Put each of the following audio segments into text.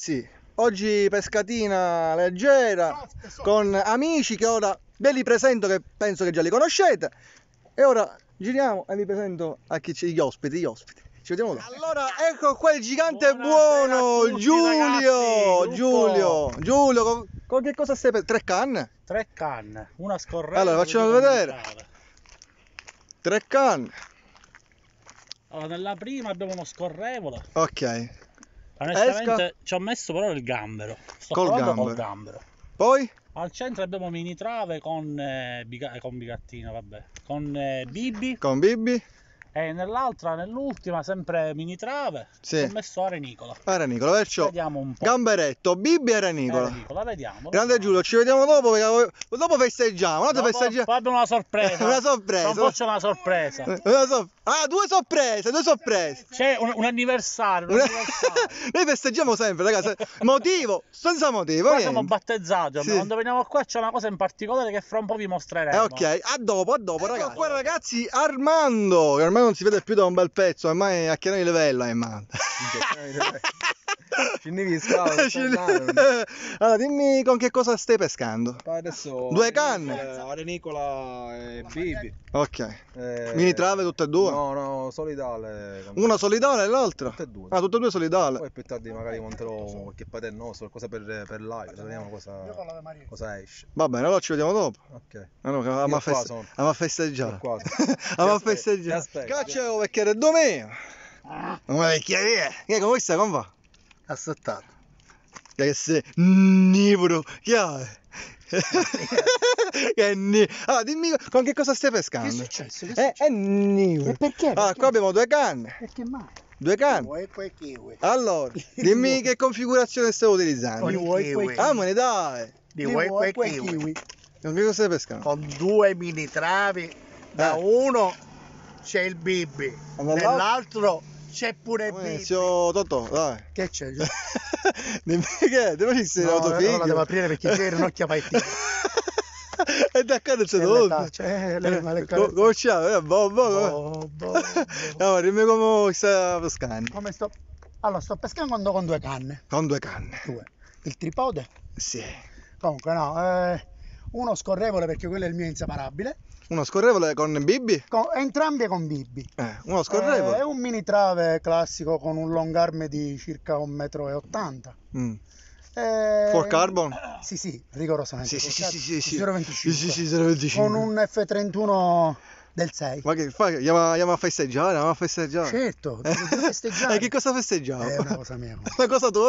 ragazzi, oggi pescatina leggera con amici che ora ve li presento, che penso che già li conoscete. E ora giriamo e vi presento a chi c'è, gli ospiti. Ci vediamo dopo. Allora, ecco qua il gigante buono, tutti, Giulio. ragazzi, Giulio, con che cosa stai per 3 canne? 3 canne, una scorrevole. Allora, facciamo vedere. 3 canne. Allora, nella prima abbiamo uno scorrevole. Ok. Onestamente ci ho messo però il gambero. Sto Col provando gambero. col gambero. Poi? Al centro abbiamo mini trave con bigattina, vabbè, con Bibi. Con Bibi. E nell'altra, nell'ultima, sempre mini trave. Sì. Ho messo arenicola. Arenicola, perciò Vediamo un po'. gamberetto, Bibi e arenicola. Arenicola, vediamo. Grande Giulio, ci vediamo dopo perché dopo festeggiamo. Poi abbiamo una sorpresa. Una sorpresa. Non faccio una sorpresa. Ah, due sorprese. C'è un anniversario. Noi festeggiamo sempre, ragazzi. Motivo, senza motivo. Qua siamo battezzati. Sì. Quando veniamo qua c'è una cosa in particolare che fra un po' vi mostreremo. Ok, a dopo, ragazzi. Qua ragazzi, Armando, che ormai non si vede più da un bel pezzo, ormai a che livello è, man. Allora, dimmi con che cosa stai pescando? Adesso 2 canne. Arenicola e Bibi. Ok. Mini trave tutte e due? No, solidale. Una solidale e l'altra? Tutte e due. Ah, tutte e due solidale. Poi più tardi magari monterò qualche padel nostro, qualcosa per live, vediamo cosa esce. Va bene, allora ci vediamo dopo. Ok. Andiamo a festeggiare. Andiamo a festeggiare. Caccia un vecchiere domenico. Una vecchieria. Che come stai, come va? Assettato. Che sei nivoro. Che allora, dimmi con che cosa stai pescando? Che è successo? È nivoro. E perché? Allora, qua abbiamo 2 canne. Perché mai? 2 canne. Allora, dimmi che configurazione stai utilizzando. Ah, me ne dai. Di vuoi quei kiwi. Con che cosa stai pescando? Con 2 mini travi. Da uno c'è il Bibi. Nell'altro c'è pure il Bibi. Totò, dai. Che c'è? Dimmi che? Dove ci sei? No, non la devo aprire perché c'era un occhio paettino. E d'accordo c'è tutto. Come c'è? Boh. No, dimmi come stai pescando. Come sto? Allora, sto pescando con 2 canne. Con 2 canne. 2. Il tripode? Sì. Comunque no, uno scorrevole perché quello è il mio inseparabile. Uno scorrevole con Bibi? Entrambi con Bibi. Uno scorrevole? È un mini trave classico con un longarme di circa 1,80 m. Full carbon? Sì, rigorosamente. Sì. 0,25. Sì, 0,25. Con un F31 del 6. Ma che fai? Andiamo a festeggiare, Certo, devo festeggiare. E che cosa festeggiamo? È una cosa mia. Una cosa tua?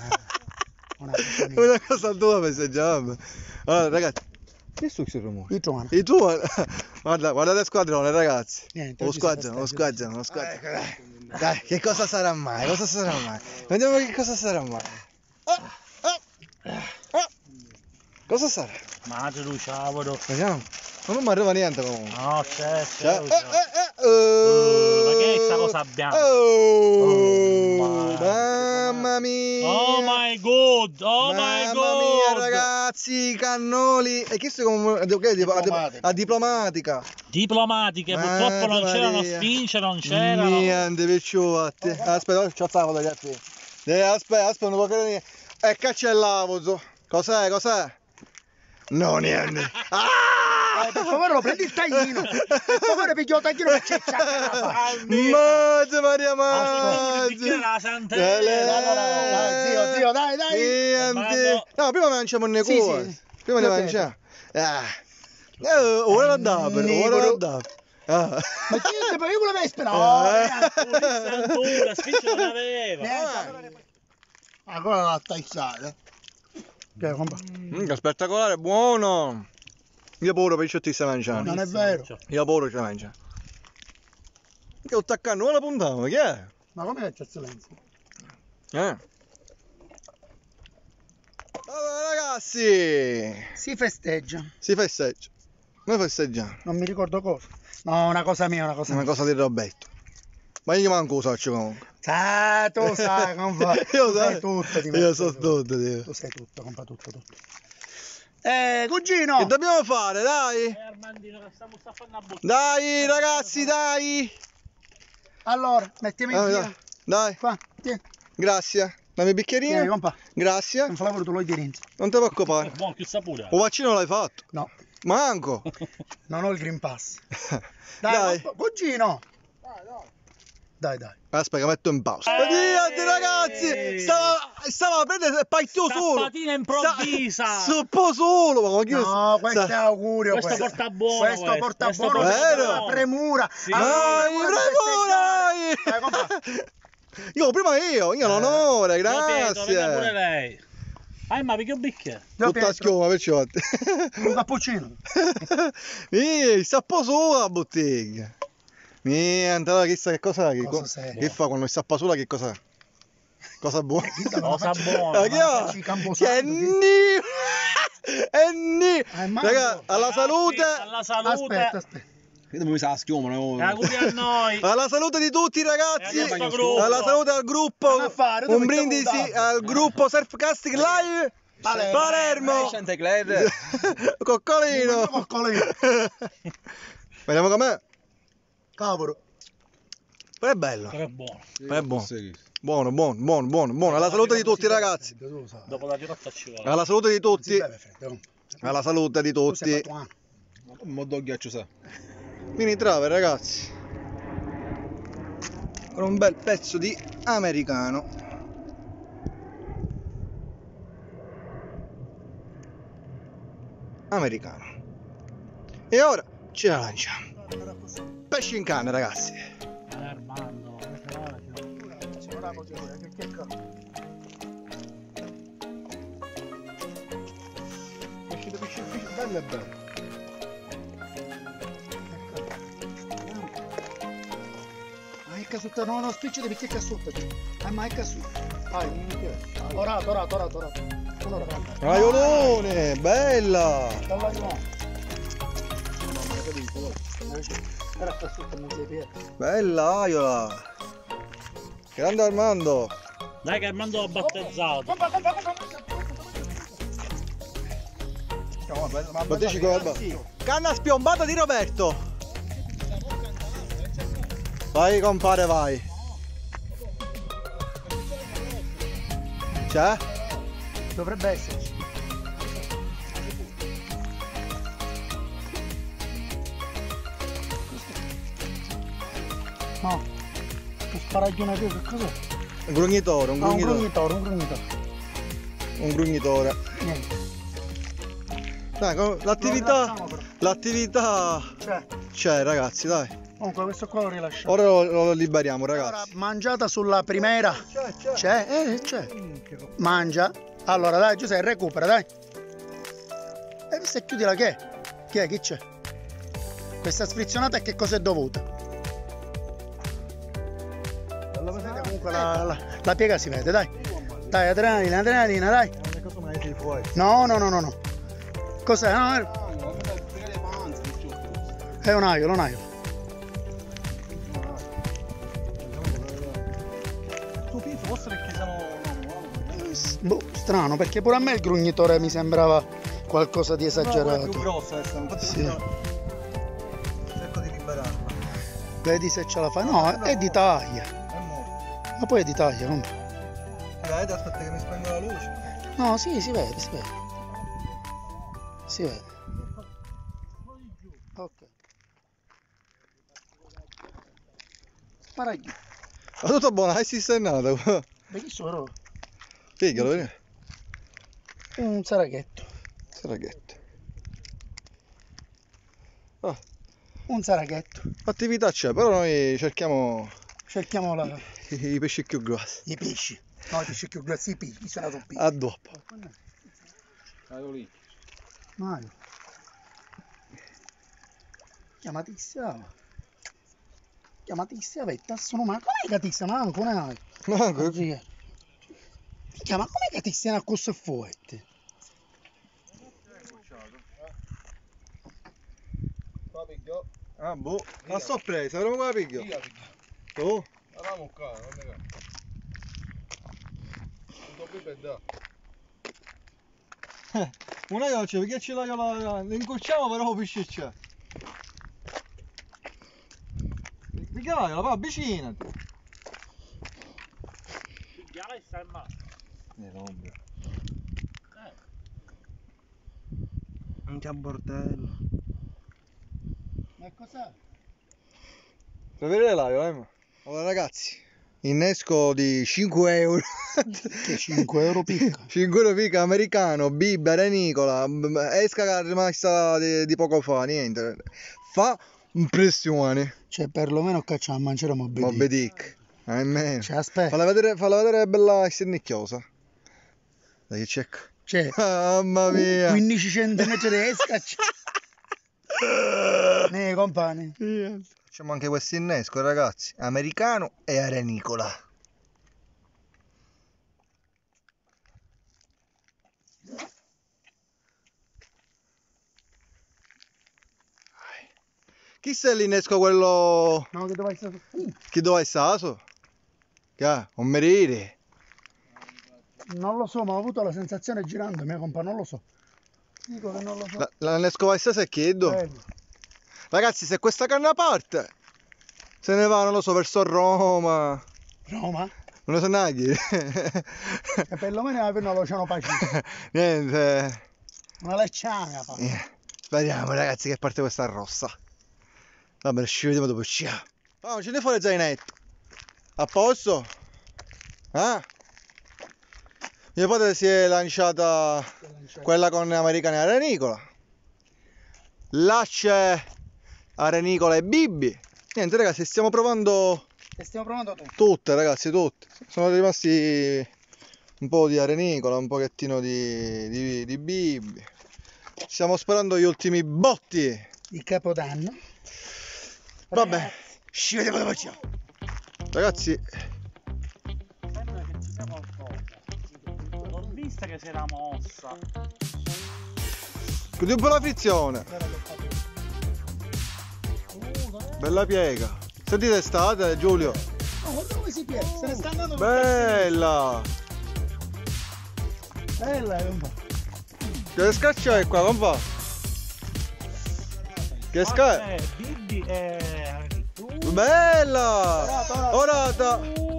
Una cosa tua festeggiamo. Allora, ragazzi. Che su questo rumore? Il tuo? Guardate il squadrone, ragazzi. Niente, lo squadrone. Dai, che cosa sarà mai? Vediamo che cosa sarà mai. Cosa sarà? Madre Luciano. Vediamo. Non mi arriva niente comunque. No, c'è. Ma che è sta cosa bianca? Mamma mia. Oh my god. Mamma mia, ragazzi, cannoli. E chi sei come a diplomatica? Diplomatiche, purtroppo non c'erano sfinge, non c'erano. Niente, picciotti. Aspetta, c'ho la foto ragazzi. Aspetta, non può credere. E cancellavo. Cos'è? No, niente. Per favore, lo prendi il taglino. Per favore, pigli il taglino che c'è. Mazza Maria Mazza. Zio, dai. Niente. No, prima mangiamo le cose. Sì. Prima ne mangiamo. Ora da. Ma chi te io volevo sperare? La spiccia non aveva. Ancora la tagliata. Che spettacolare, buono. Io pure per ti stai mangiando. Non è vero. Io pure ci mangio. Che ho attaccato la puntata, che è? Ma come c'è eccellenza? Allora ragazzi, Si festeggia. Noi festeggiamo. Non mi ricordo cosa. No, una cosa mia. Una cosa di Roberto. Ma io manco lo so comunque. Tu sai, compa. Io sai tutto di me. Io so tutto, Dio. Tu sai tutto, compa, tutto. Cugino! Che dobbiamo fare, dai? Armandino, che stiamo staffando a buttare. Dai, ragazzi, dai! Allora, mettiamo in fila. Dai. Qua, tieni. Grazie. Dammi il bicchierino. compa. Grazie. Un favore, tu lo tiri. Non ti preoccupare. Buon chi sapore. Un vaccino l'hai fatto? No, Manco. non ho il Green Pass. Dai. Cugino. Dai. Aspetta che metto in pausa. Niente ragazzi, stava a prendere partito solo. Patina improvvisa. Un po' solo. Ma No, questo è augurio. Questo porta buono. Questo porta Questo buono. vero. La premura. Sì. Premura. Io prima io l'onore, Venga pure grazie. lei. Ma perché un bicchiere? Tutta schiuma perciò. Un cappuccino. Sta un po' sola la bottiglia. Niente, allora chissà che cosa è. Che fa quando sta sola, che cosa è? Cosa buona? Cosa buona. Che ni! È ni! Raga, alla salute! Alla salute. Aspetta. Io mi sa la schiuma. Auguri a noi. Alla salute di tutti ragazzi! E a questo gruppo. Alla salute al gruppo! Andiamo a fare, dove Un brindisi stiamo al gruppo Surfcasting Live! Palermo! Coccolino! Vediamo com'è? Cavolo. Però è bello. Però è buono. È buono. Buono. Alla salute di tutti ragazzi. Dopo la ricotta ci vuole. Alla salute di tutti. Alla salute di tutti. Un do ghiaccio sa. Mini trave ragazzi. Con un bel pezzo di americano. E ora ce la lanciamo. Pesci in canna ragazzi. Armando. Bello e bello. Ma non spicciate perché è cassuta. Ma è cassuta. Ora. Raiolone, bella. Bella Aiola. Grande Armando. Dai che Armando l'ha battezzato. Battici con canna spiombata di Roberto. Vai compare, vai. C'è? Dovrebbe esserci. No, un sparaglione che cos'è? Un grugnitore, un grugnitore. Un grugnitore. Niente. Dai, l'attività c'è ragazzi, dai. Comunque questo qua lo rilasciamo. Ora lo liberiamo ragazzi. Allora, mangiata sulla primera. C'è. Mangia. Allora dai Giuseppe, recupera dai. E se chiudila che è? Chi c'è? Questa sfrizionata a che cosa è dovuta? Comunque la piega si vede, dai. Dai, adrenalina, dai. No. Cos'è? No, è un aglio. Forse perché siamo... Boh, strano, perché pure a me il grugnitore mi sembrava qualcosa di esagerato. No, è più grossa questa, infatti sì. Cerco di liberarla. Vedi se ce la fai. No, è di taglia. È morto. Ma poi è di taglia, come? Vedete, aspetta che mi spengo la luce. No, sì, si vede. Ok. Sparagli. Ma tutto buono, hai sistenato. Benissimo, però. Figliolo, vieni. Un saraghetto. Ah, Un saraghetto. attività c'è, però noi cerchiamo Cerchiamo i pesci più grossi. i pesci. No, i pesci più grossi, i pesci. Sono troppi. A dopo. Mario. Chiamatissima, vetta, sono ma com'è che ti sia manco ne Manco. Minchia, ma com'è che ti stiano a questo fuotte? Ah boh, a sorpresa, avremo qua la piglio. Oh. Una goccia, perché ce l'ha l'incocciamo però pesce c'è. Perché vai, va avvicinati. Chiara e sta in mano. Non c'è bordello. Ma cos'è? Per vedere l'aio, allora ragazzi, innesco di 5 euro. Che 5 euro picca? 5 euro picca americano, bibba, renicola, esca rimasta di poco fa, niente. Fa impressione. Cioè, perlomeno cacciamo a mangiare Moby Dick. Almeno. Cioè, aspetta. Falla vedere bella sternicchiosa. Dai che c'è. Cioè, Mamma mia. 15 cm di esca. Ne compagni. Facciamo anche questo innesco, ragazzi. Americano e arenicola. Chi sei l'innesco quello... No, che dove essere? Chi dove stato? Che ha? Un merire. Non lo so, ma ho avuto la sensazione girando, mia compa, non lo so. Dico che non lo so. L'innesco vai stasera chiedo. Bello. Ragazzi, se questa canna parte, se ne va, non lo so, verso Roma. Roma? Non lo so neanche. E perlomeno avevano l'oceano Pacifico. Niente. Una lecciana, pa. Speriamo, ragazzi, che parte questa rossa. Vabbè, ci vediamo dopo. Ciao. Oh, ce ne fuori il zainetto. A posto? Ah? Mio padre si è lanciata quella con americana e arenicola. Là c'è arenicola e bibbi. Niente, ragazzi, stiamo provando E stiamo provando tutto. tutte, ragazzi, tutte. Sono rimasti un po' di arenicola, un pochettino di bibbi. Stiamo sparando gli ultimi botti. Il capodanno. Vabbè, ci vediamo dopo. Ciao. Ragazzi, Sembra che ci sia qualcosa. L'ho vista che si era mossa. chiudi un po' la frizione. Bella piega. Sentite estate, Giulio. Oh, guarda come si piega. Se ne sta andando. Bella. Bella, compa. Che scaccia è qua, compa? Che scaccia? Bibbi e... Bella. Orata.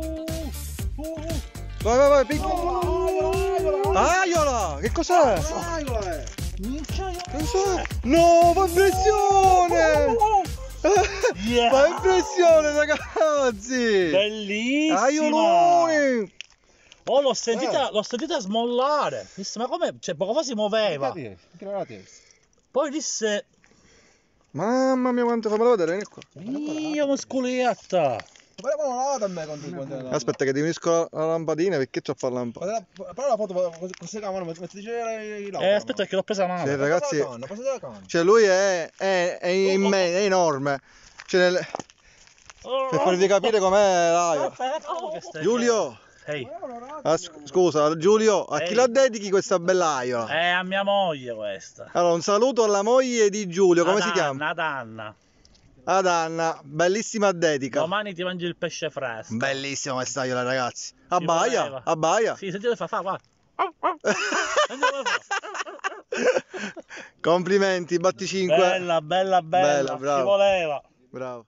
Vai, piccola. Aiola. Che cos'è? Che cos'è? No, fa impressione. Yeah. Fa impressione, ragazzi. Bellissima. Aiolone. Oh, l'ho sentita smollare. Disse, ma come? Cioè, poco fa si muoveva. Poi disse, Mamma mia, quanto famelo vedere, vieni qua. io muscolietta. Aspetta che diminuisco la lampadina perché c'ho fa lampa. Però la foto così camera, metti i Aspetta che l'ho presa male. Sì, ragazzi, Passate la canna. cioè lui è enorme. Cioè, per farvi capire com'è l'aia. Giulio, Ehi, scusa, Giulio, a chi Ehi. la dedichi questa bella aiola? è a mia moglie questa. Allora, un saluto alla moglie di Giulio, come si chiama? Ad Anna. Ad Anna, bellissima dedica. Domani ti mangi il pesce fresco. Bellissima questa aiola, ragazzi. Ci Abbaia, voleva. abbaia. Sì, sentite fa, guarda. Sentite come fa. Complimenti, batti 5. Bella, Bella, bravo. Ci voleva. Bravo.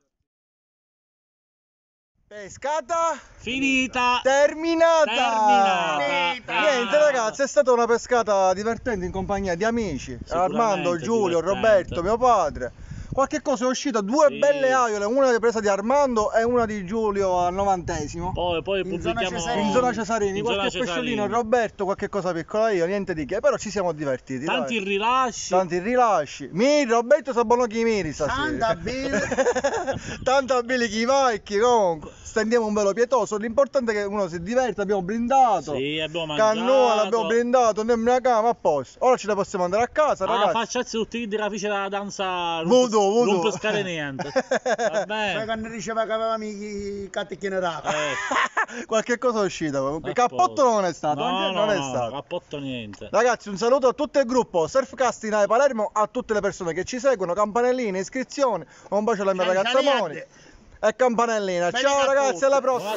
Pescata Finita. terminata. Terminata. Niente ragazzi, è stata una pescata divertente in compagnia di amici. Armando, Giulio, divertente. Roberto, mio padre. Qualche cosa è uscita, due Sì. belle aiole, una presa di Armando e una di Giulio al 90esimo. Poi In zona pubblichiamo Cesarini. In zona Cesarini, in qualche zona pesciolino, Cesarini. Roberto, qualche cosa piccola io, niente di che, però ci siamo divertiti. Tanti dai. rilasci. Tanti rilasci. Roberto sa buono chi miri stasera. Tanta Bill. Tanta Billy chi vai, chi comunque. Stendiamo un velo pietoso, l'importante è che uno si diverte, abbiamo brindato. Sì, abbiamo mangiato. Cannone, l'abbiamo brindato, andiamo in cama a posto. Ora ce la possiamo andare a casa, Ah, ragazzi. facciazzi tutti i rafici della danza. Voodoo. Non pescare niente. Va Poi bene. quando diceva che avevamo i catti che ne rapa. Qualche cosa è uscita. Il A cappotto posto. non è stato, No, non è no, stato. cappotto niente. Ragazzi, un saluto a tutto il gruppo Surfcasting Palermo, a tutte le persone che ci seguono, campanelline, iscrizioni, un bacio alla mia ragazza Moni e campanellina. Bene Ciao a ragazzi, tutti. alla prossima.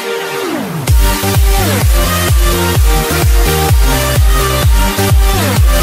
Buona serata.